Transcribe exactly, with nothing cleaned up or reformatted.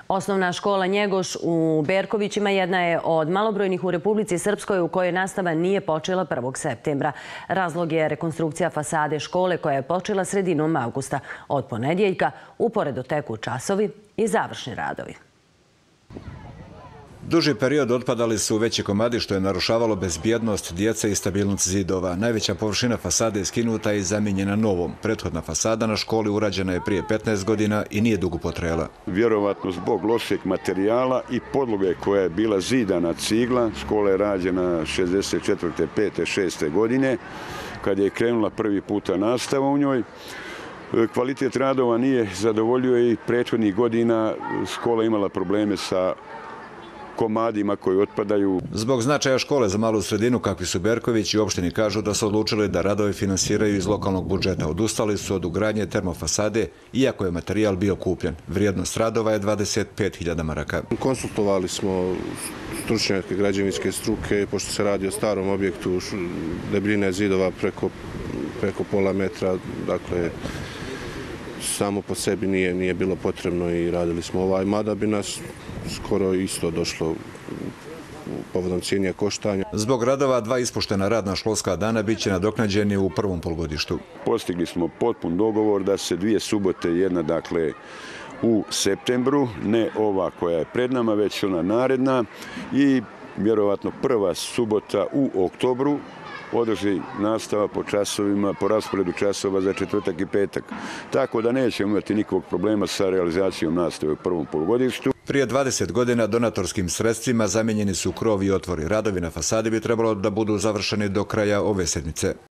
Osnovna škola Njegoš u Berkovićima jedna je od malobrojnih u Republici Srpskoj u kojoj nastava nije počela prvog septembra. Razlog je rekonstrukcija fasade škole koja je počela sredinom avgusta. Od ponedjeljka uporedo teku časovi i završni radovi. Duži period otpadali su veći komadi što je narušavalo bezbjednost djece i stabilnost zidova. Najveća površina fasade je skinuta i zamijenjena novom. Prethodna fasada na školi urađena je prije petnaest godina i nije dugo potrajala. Vjerovatno zbog lošeg materijala i podloge koja je bila zidana cigla. Škola je rađena šezdeset četvrte, pete, šeste godine kad je krenula prvi puta nastava u njoj. Kvalitet radova nije zadovoljio i prethodnih godina škola imala probleme sa komadima koji otpadaju. Zbog značaja škole za malu sredinu kakvi su Berković i opštini kažu da su odlučili da radove finansiraju iz lokalnog budžeta. Odustali su od ugradnje termofasade, iako je materijal bio kupljen. Vrijednost radova je dvadeset pet hiljada maraka. Konsultovali smo stručnjake građevinske struke, pošto se radi o starom objektu, debljine zidova preko, preko pola metra, dakle, samo po sebi nije, nije bilo potrebno i radili smo ovaj, mada bi nas skoro isto došlo povodom cijenija koštanja. Zbog radova dva ispuštena radna školska dana bit će nadoknađeni u prvom polugodištu. Postigli smo potpun dogovor da se dvije subote, jedna dakle u septembru, ne ova koja je pred nama, već ona naredna i vjerovatno prva subota u oktobru održi nastava po časovima, po rasporedu časova za četvrtak i petak. Tako da nećemo imati nikakvog problema sa realizacijom nastave u prvom polugodištu. Prije dvadeset godina donatorskim sredstvima zamijenjeni su krov i otvori. Radovi na fasadi bi trebalo da budu završeni do kraja ove sedmice.